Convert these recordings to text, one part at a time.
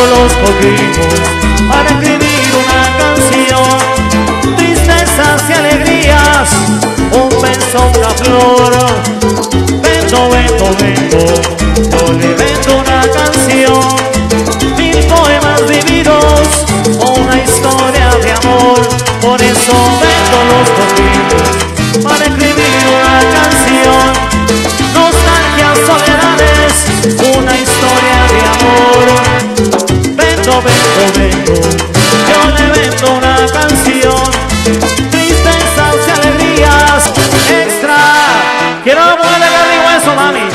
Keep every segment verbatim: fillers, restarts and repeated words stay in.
los cogimos para escribir una canción. Tristezas y alegrías, un beso, una flor. Vendo, vendo, vendo, yo le vendo una canción. Mil poemas vividos, una historia de amor. Por eso vendo los cogimos para escribir una canción. Nostalgias, soledades, una historia de amor. Vendo, vendo, vendo, yo le vendo una canción. Tristezas y alegrías, extra. Quiero una mujer de carne y hueso, mami.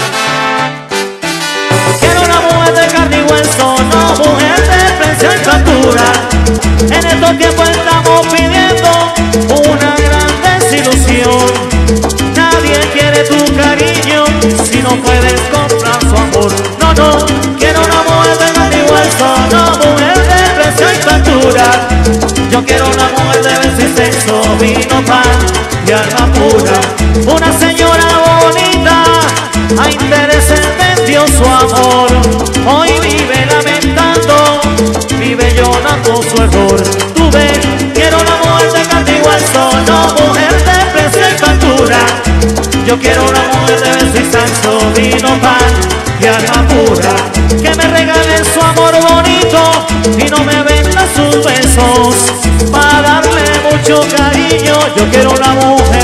Quiero una mujer de carne y hueso, no mujer de precio y factura. En estos tiempos estamos pidiendo una gran desilusión. Nadie quiere tu cariño si no puedes comprar su amor. No, no, quiero una mujer de carne y hueso, no mujer de precio y factura. Yo quiero una mujer de beso y sexo, vino, pan y alma pura. Una señora bonita, a intereses vendió su amor. Hoy vive lamentando, vive llorando su error. Tú ves, quiero una mujer de carne y hueso, no mujer de precio y factura. Yo quiero una mujer de beso y sexo, vino, pan y alma pura. Que me regale su amor bonito y no me venda sus besos, para darle mucho cariño. Yo quiero una mujer